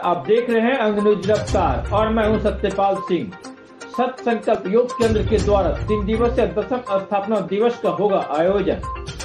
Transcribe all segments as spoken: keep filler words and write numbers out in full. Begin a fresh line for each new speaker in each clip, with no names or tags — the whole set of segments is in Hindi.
आप देख रहे हैं अंग न्यूज रफ्तार और मैं हूं सत्यपाल सिंह। सत संकल्प योग केंद्र के द्वारा तीन दिवसीय दसम स्थापना दिवस का होगा आयोजन।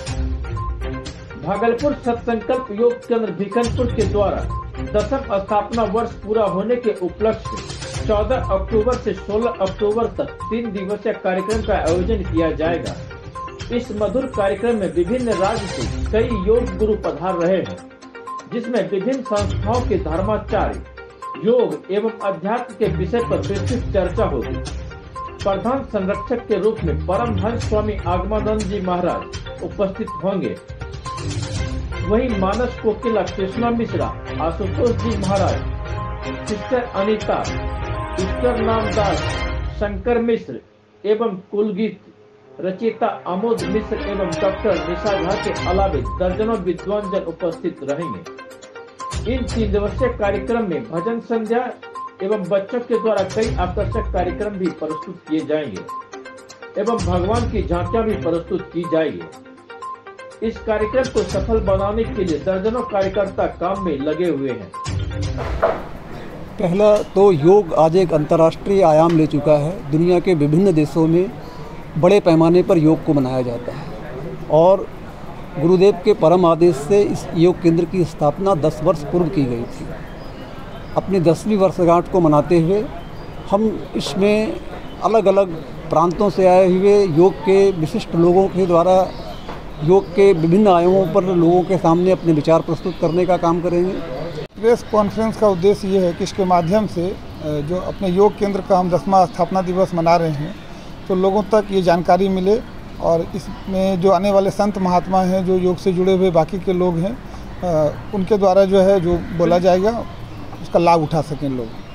भागलपुर सत संकल्प योग केंद्र भिखनपुर के द्वारा दसम स्थापना वर्ष पूरा होने के उपलक्ष्य में चौदह अक्टूबर से सोलह अक्टूबर तक तीन दिवसीय कार्यक्रम का आयोजन किया जाएगा। इस मधुर कार्यक्रम में विभिन्न राज्य से कई योग गुरु पधार रहे हैं, जिसमें विभिन्न संस्थाओं के धर्माचार्य योग एवं अध्यात्म के विषय पर विस्तृत चर्चा होगी। प्रधान संरक्षक के रूप में परमहंस स्वामी आगमानंद जी महाराज उपस्थित होंगे। वहीं मानस कोकिला कृष्णा मिश्रा, आशुतोष जी महाराज, सिस्टर अनीता, ईश्वर नामदास, शंकर मिश्र एवं कुलगीत रचयिता आमोद मिश्र एवं डॉक्टर निशा झा के अलावे दर्जनों विद्वान जन उपस्थित रहेंगे। इन तीन दिवसीय कार्यक्रम में भजन संध्या एवं बच्चों के द्वारा कई आकर्षक कार्यक्रम भी प्रस्तुत किए जाएंगे एवं भगवान की झांकियां भी प्रस्तुत की जाएगी। इस कार्यक्रम को सफल बनाने के लिए दर्जनों कार्यकर्ता काम में लगे हुए हैं।
पहला तो योग आज एक अंतर्राष्ट्रीय आयाम ले चुका है। दुनिया के विभिन्न देशों में बड़े पैमाने पर योग को मनाया जाता है और गुरुदेव के परम आदेश से इस योग केंद्र की स्थापना दस वर्ष पूर्व की गई थी। अपनी दसवीं वर्षगांठ को मनाते हुए हम इसमें अलग अलग प्रांतों से आए हुए योग के विशिष्ट लोगों के द्वारा योग के विभिन्न आयामों पर लोगों के सामने अपने विचार प्रस्तुत करने का काम करेंगे।
प्रेस कॉन्फ्रेंस का उद्देश्य ये है कि इसके माध्यम से जो अपने योग केंद्र का हम दसवां स्थापना दिवस मना रहे हैं तो लोगों तक ये जानकारी मिले और इसमें जो आने वाले संत महात्मा हैं, जो योग से जुड़े हुए बाकी के लोग हैं, उनके द्वारा जो है जो बोला जाएगा उसका लाभ उठा सकें लोग।